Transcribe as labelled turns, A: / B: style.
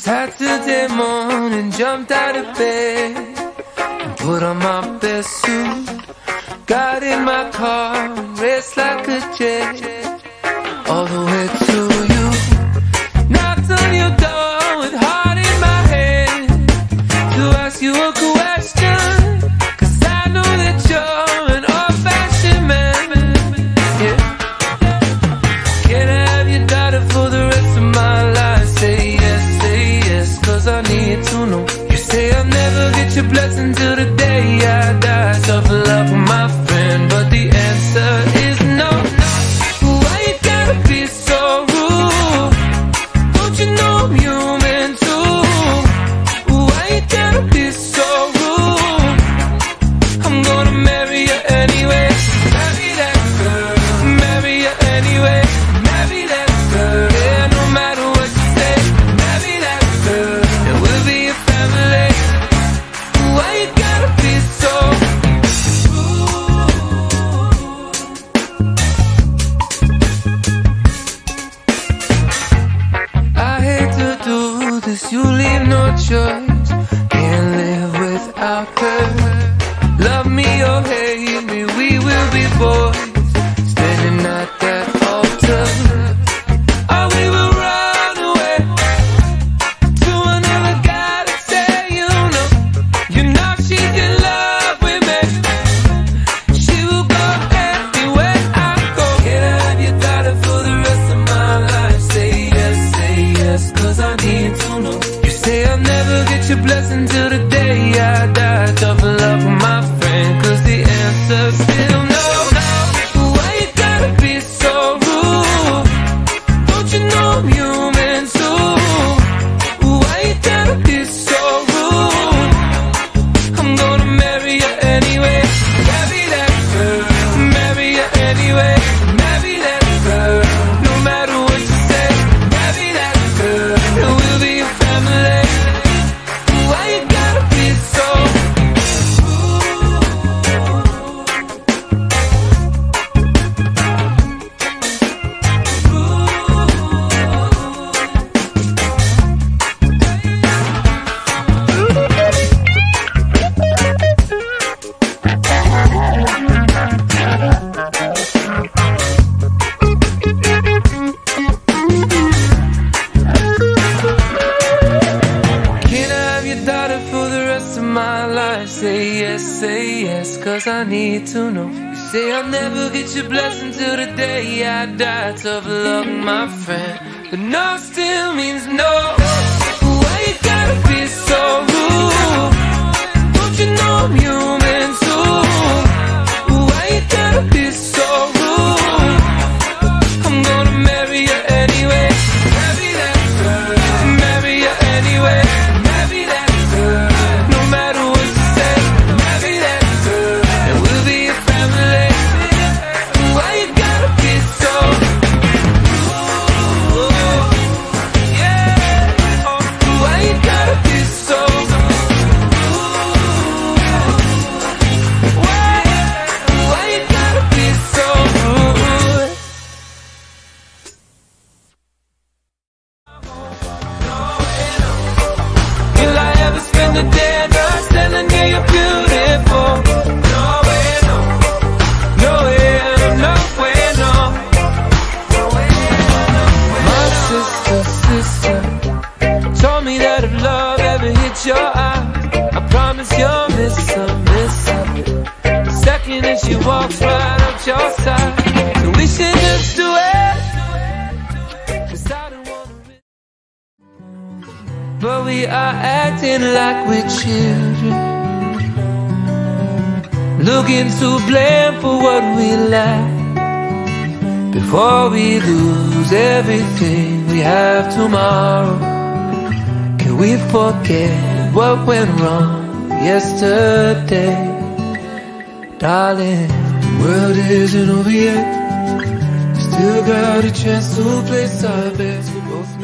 A: Saturday morning, jumped out of bed and put on my best suit. Got in my car and raced like a jet all the way to you. Knocked on your door with heart in my hand to ask you a question, 'cause I know that you're an old-fashioned man. Yeah. Can I have your daughter for the rest of my life? Say yes, 'cause I need to know. You say I'll never get your blessing till the day I die. Tough love with my friend, but the answer is no. Why you gotta be so rude? Don't you know I'm human too? Why you gotta be so rude? I'm gonna marry you anyway. Marry that girl. Marry you anyway. Marry that girl. Yeah, no matter what you say. Marry that girl. And we'll be a family. Why you gotta be so rude? I hate to do this, you leave no choice. Can't live without her. Love me or hate me, we will be boys standing at that altar. Or we will run away to another guy to say you know she's in love with me. She will go everywhere I go. Can I have your daughter for the rest of my life? Say yes, 'cause I need to know. You say I'll never get your blessing till the day I die. Tough love with my friend, 'cause the answer's still no. Why you gotta be so rude? Don't you know I'm human too? Why you gotta be so rude? I'm gonna marry you anyway. Marry that girl. Marry you anyway. Marry that girl. No matter what you say. Marry that girl. And we'll be a family. Why you gotta be so rude? Can I have your daughter for the rest of my life? Say yes, 'cause I need to know. You say I'll never get your blessing till the day I die. Tough love, my friend, but no still means no. Why you gotta be so rude? Don't you know I'm human too? Why you gotta be so rude? I'm gonna marry you anyway. Marry that girl. Marry you anyway. Marry that girl. No matter what you say. Marry that girl. And we'll be a family. Why you gotta be so rude? Yeah. Why you gotta be so rude? Why you gotta be so rude? Will I ever spend a day not standing near you beautiful? No way, no. No way, no way, no. My sister told me that if love ever hits your eye, I promise you'll miss her. The second that she walks right up your side. So we should just do it, 'cause I don't wanna miss. But we are acting like we're children, looking to blame for what we lack, before we lose everything we have tomorrow. Can we forget what went wrong yesterday? Darling, the world isn't over yet. We still got a chance to place our bets. We both